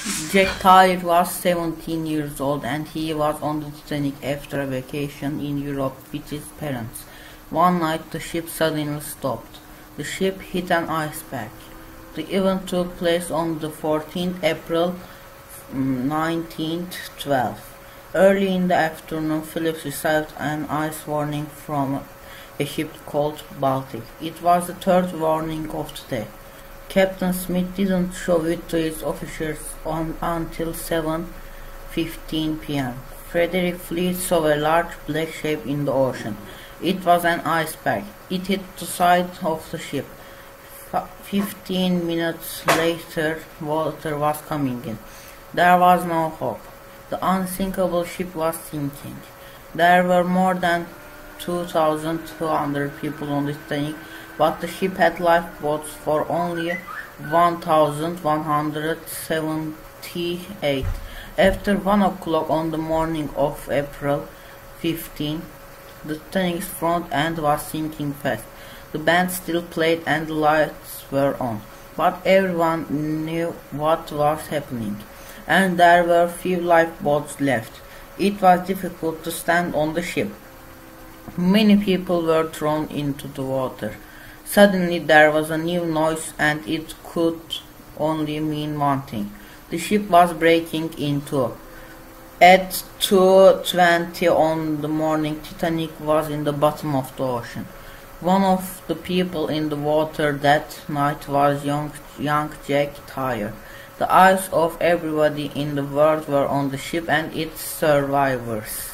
Jack Tyler was 17 years old and he was on the Titanic after a vacation in Europe with his parents. One night the ship suddenly stopped. The ship hit an iceberg. The event took place on the 14th April 1912. Early in the afternoon, Phillips received an ice warning from a ship called Baltic. It was the third warning of the day. Captain Smith didn't show it to his officers until 7:15 p.m. Frederick Fleet saw a large black shape in the ocean. It was an iceberg. It hit the side of the ship. 15 minutes later, water was coming in. There was no hope. The unsinkable ship was sinking. There were more than 2,200 people on the Titanic, but the ship had lifeboats for only 1,178. After 1 o'clock on the morning of April 15, the Titanic's front end was sinking fast. The band still played and the lights were on, but everyone knew what was happening, and there were few lifeboats left. It was difficult to stand on the ship. Many people were thrown into the water. Suddenly there was a new noise and it could only mean one thing. The ship was breaking in two. At 2:20 on the morning, Titanic was in the bottom of the ocean. One of the people in the water that night was young Jack Tyler. The eyes of everybody in the world were on the ship and its survivors.